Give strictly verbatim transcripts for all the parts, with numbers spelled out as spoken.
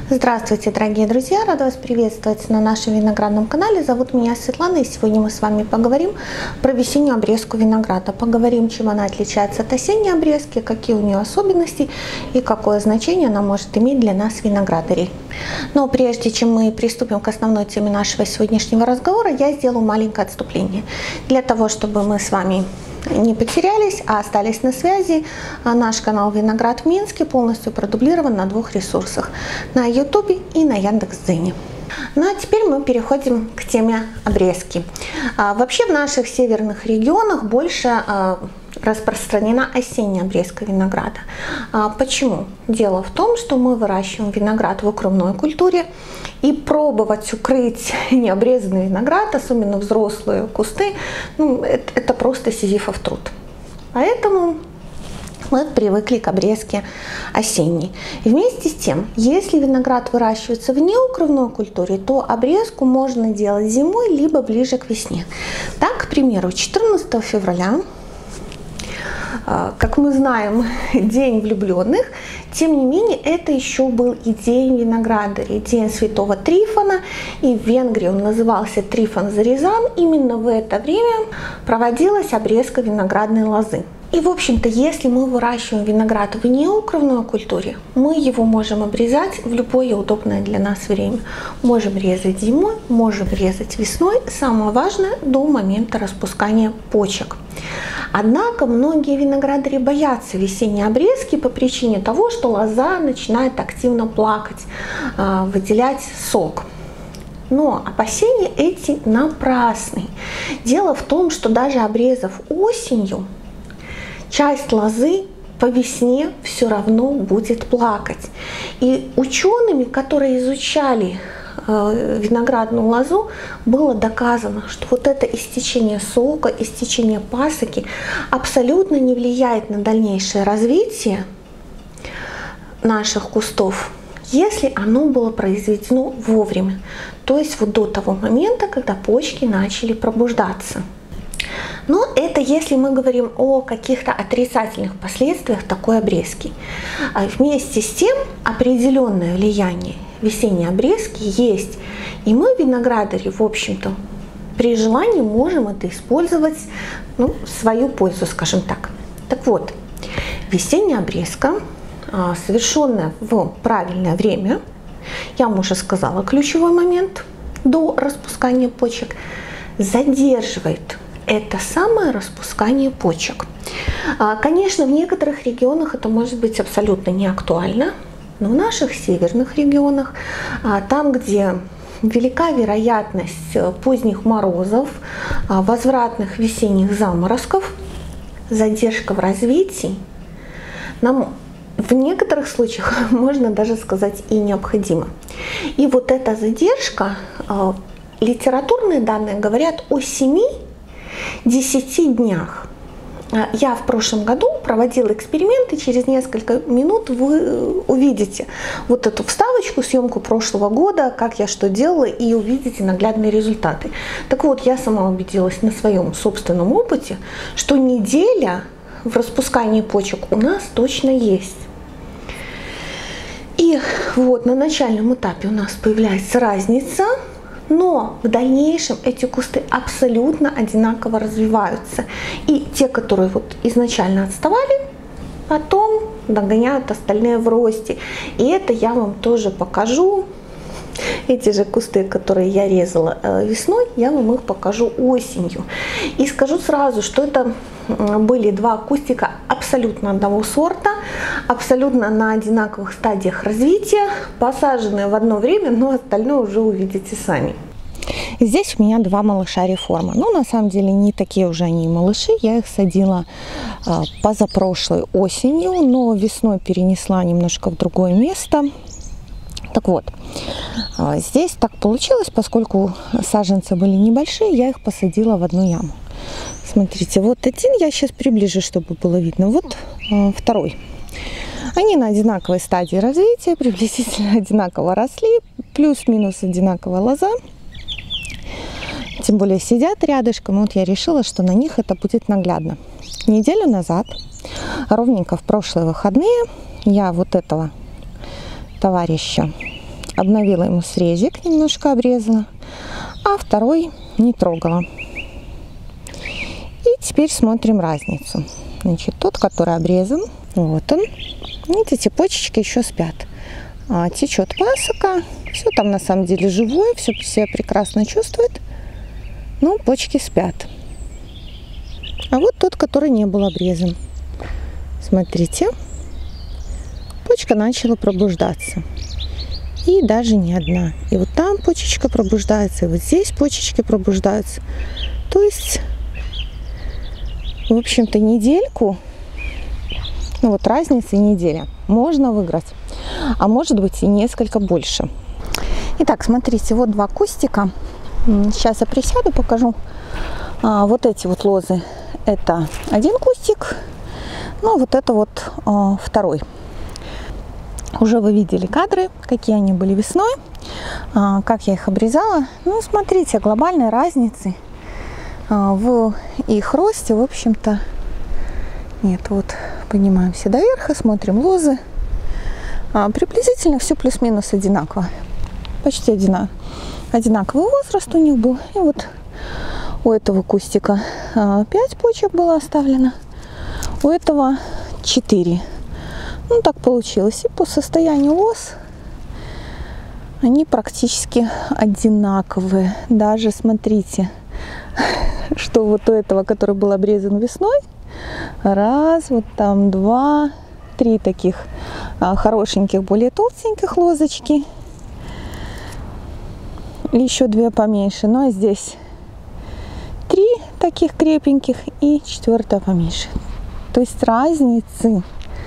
Здравствуйте, дорогие друзья! Рада вас приветствовать на нашем виноградном канале. Зовут меня Светлана, и сегодня мы с вами поговорим про весеннюю обрезку винограда. Поговорим, чем она отличается от осенней обрезки, какие у нее особенности и какое значение она может иметь для нас, виноградарей. Но прежде чем мы приступим к основной теме нашего сегодняшнего разговора, я сделаю маленькое отступление. Для того, чтобы мы с вами не потерялись, а остались на связи, наш канал «Виноград в Минске» полностью продублирован на двух ресурсах: на ютубе и на Яндекс.Дзене. Ну а теперь мы переходим к теме обрезки. А, вообще в наших северных регионах больше а, распространена осенняя обрезка винограда. А, почему? Дело в том, что мы выращиваем виноград в укрывной культуре, и пробовать укрыть необрезанный виноград, особенно взрослые кусты, ну, это, это просто сизифов труд. Поэтому мы привыкли к обрезке осенней. И вместе с тем, если виноград выращивается в неукрывной культуре, то обрезку можно делать зимой, либо ближе к весне. Так, к примеру, четырнадцатого февраля, как мы знаем, День влюбленных, тем не менее, это еще был и День виноградарей, День Святого Трифона, и в Венгрии он назывался Трифон Зарезан. Именно в это время проводилась обрезка виноградной лозы. И, в общем-то, если мы выращиваем виноград в неукрывной культуре, мы его можем обрезать в любое удобное для нас время. Можем резать зимой, можем резать весной, самое важное – до момента распускания почек. Однако многие виноградари боятся весенней обрезки по причине того, что лоза начинает активно плакать, выделять сок. Но опасения эти напрасны. Дело в том, что даже обрезав осенью, часть лозы по весне все равно будет плакать. И учеными, которые изучали э, виноградную лозу, было доказано, что вот это истечение сока, истечение пасоки абсолютно не влияет на дальнейшее развитие наших кустов, если оно было произведено вовремя. То есть вот до того момента, когда почки начали пробуждаться. Но это если мы говорим о каких-то отрицательных последствиях такой обрезки. А вместе с тем определенное влияние весенней обрезки есть. И мы, виноградари, в общем-то, при желании можем это использовать, ну, в свою пользу, скажем так. Так вот, весенняя обрезка, совершенная в правильное время, я вам уже сказала ключевой момент, до распускания почек, задерживает это самое распускание почек. Конечно, в некоторых регионах это может быть абсолютно не актуально, но в наших северных регионах, там, где велика вероятность поздних морозов, возвратных весенних заморозков, задержка в развитии нам в некоторых случаях, можно даже сказать, и необходима. И вот эта задержка, литературные данные говорят о семи-десяти днях. Я в прошлом году проводила эксперимент, и через несколько минут вы увидите вот эту вставочку, съемку прошлого года, как я что делала, и увидите наглядные результаты. Так вот, я сама убедилась на своем собственном опыте, что неделя в распускании почек у нас точно есть. И вот на начальном этапе у нас появляется разница, но в дальнейшем эти кусты абсолютно одинаково развиваются. И те, которые вот изначально отставали, потом догоняют остальные в росте. И это я вам тоже покажу. Эти же кусты, которые я резала весной, я вам их покажу осенью. И скажу сразу, что это были два кустика абсолютно одного сорта, абсолютно на одинаковых стадиях развития, посаженные в одно время, но остальное уже увидите сами. Здесь у меня два малыша реформа. Ну, на самом деле, не такие уже они малыши. Я их садила а, позапрошлой осенью, но весной перенесла немножко в другое место. Так вот, здесь так получилось, поскольку саженцы были небольшие, я их посадила в одну яму. Смотрите, вот один, я сейчас приближу, чтобы было видно, вот второй. Они на одинаковой стадии развития, приблизительно одинаково росли, плюс-минус одинаковая лоза. Тем более сидят рядышком, и вот я решила, что на них это будет наглядно. Неделю назад, ровненько в прошлые выходные, я вот этого товарища обновила ему срезик, немножко обрезала, а второй не трогала. И теперь смотрим разницу. Значит, тот, который обрезан, вот он. Видите, почечки еще спят. А, течет пасока. Все там на самом деле живое, все себя прекрасно чувствует. Но почки спят. А вот тот, который не был обрезан. Смотрите. Почка начала пробуждаться. И даже не одна. И вот там почечка пробуждается, и вот здесь почечки пробуждаются. То есть, в общем-то, недельку, ну вот разница неделя, можно выиграть. А может быть и несколько больше. Итак, смотрите, вот два кустика. Сейчас я присяду, покажу. А, вот эти вот лозы, это один кустик. Ну, вот это вот а, второй. Уже вы видели кадры, какие они были весной, а, как я их обрезала. Ну, смотрите, глобальной разницы а, в их росте, в общем-то, нет. Вот поднимаемся до верха, смотрим лозы. А, приблизительно все плюс-минус одинаково. Почти одинаково. Одинаковый возраст у них был. И вот у этого кустика а, пять почек было оставлено, у этого четыре. Ну, так получилось. И по состоянию лоз они практически одинаковые. Даже смотрите, что вот у этого, который был обрезан весной, раз, вот там два, три таких а, хорошеньких, более толстеньких лозочки. Еще две поменьше. Ну, а здесь три таких крепеньких и четвертая поменьше. То есть разницы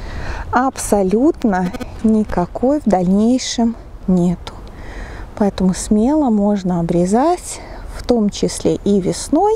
абсолютно никакой в дальнейшем нету. Поэтому смело можно обрезать, в том числе и весной,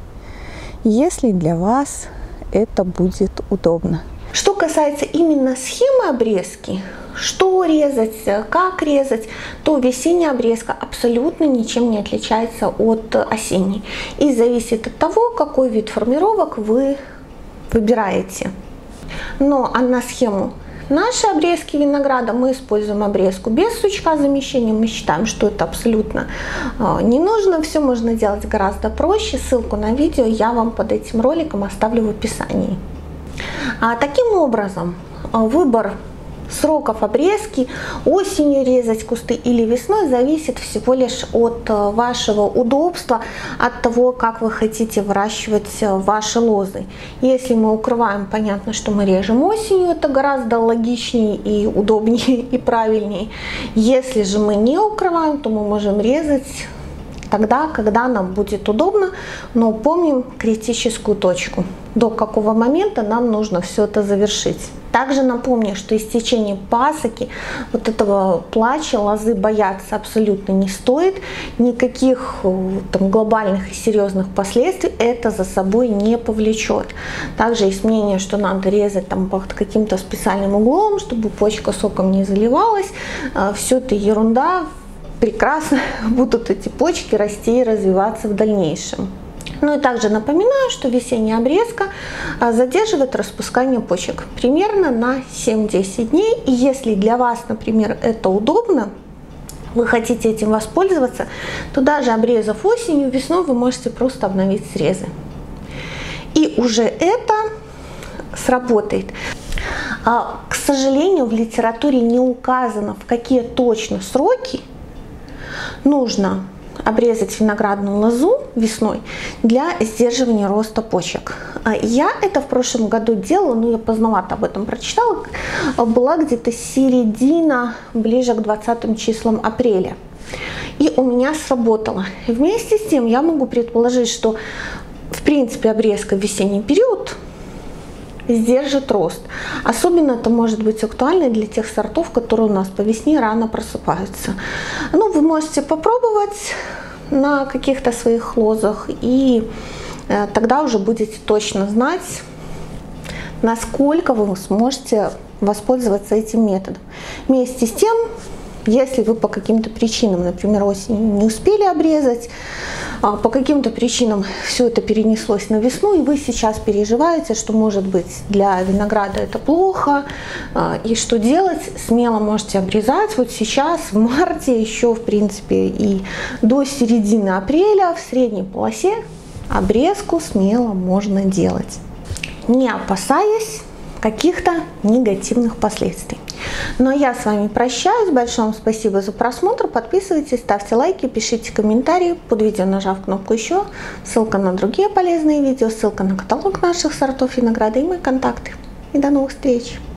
если для вас это будет удобно. Что касается именно схемы обрезки, что резать, как резать, то весенняя обрезка абсолютно ничем не отличается от осенней. И зависит от того, какой вид формировок вы выбираете. Но а на схему нашей обрезки винограда мы используем обрезку без сучка замещения. Мы считаем, что это абсолютно э, не нужно. Все можно делать гораздо проще. Ссылку на видео я вам под этим роликом оставлю в описании. А, таким образом, выбор сроков обрезки, осенью резать кусты или весной, зависит всего лишь от вашего удобства, от того, как вы хотите выращивать ваши лозы. Если мы укрываем, понятно, что мы режем осенью, это гораздо логичнее и удобнее и правильнее. Если же мы не укрываем, то мы можем резать тогда, когда нам будет удобно, но помним критическую точку, до какого момента нам нужно все это завершить. Также напомню, что истечение пасоки, вот этого плача лозы бояться абсолютно не стоит, никаких там глобальных и серьезных последствий это за собой не повлечет. Также есть мнение, что надо резать там под каким-то специальным углом, чтобы почка соком не заливалась. Все это ерунда. Прекрасно будут эти почки расти и развиваться в дальнейшем. Ну и также напоминаю, что весенняя обрезка задерживает распускание почек примерно на семь-десять дней. И если для вас, например, это удобно, вы хотите этим воспользоваться, то даже обрезав осенью, весной вы можете просто обновить срезы. И уже это сработает. К сожалению, в литературе не указано, в какие точно сроки нужно обрезать виноградную лозу весной для сдерживания роста почек. Я это в прошлом году делала, но я поздновато об этом прочитала. Была где-то середина, ближе к двадцатым числам апреля. И у меня сработало. Вместе с тем я могу предположить, что в принципе обрезка в весенний период сдержит рост. Особенно это может быть актуально для тех сортов, которые у нас по весне рано просыпаются. Ну, вы можете попробовать на каких-то своих лозах, и э, тогда уже будете точно знать, насколько вы сможете воспользоваться этим методом. Вместе с тем, Если вы по каким-то причинам, например, осенью не успели обрезать, по каким-то причинам все это перенеслось на весну, и вы сейчас переживаете, что, может быть, для винограда это плохо, и что делать, смело можете обрезать. Вот сейчас, в марте, еще, в принципе, и до середины апреля в средней полосе обрезку смело можно делать, не опасаясь каких-то негативных последствий. Ну а я с вами прощаюсь. Большое вам спасибо за просмотр. Подписывайтесь, ставьте лайки, пишите комментарии. Под видео нажав кнопку «Еще», ссылка на другие полезные видео, ссылка на каталог наших сортов винограда и мои контакты. И до новых встреч!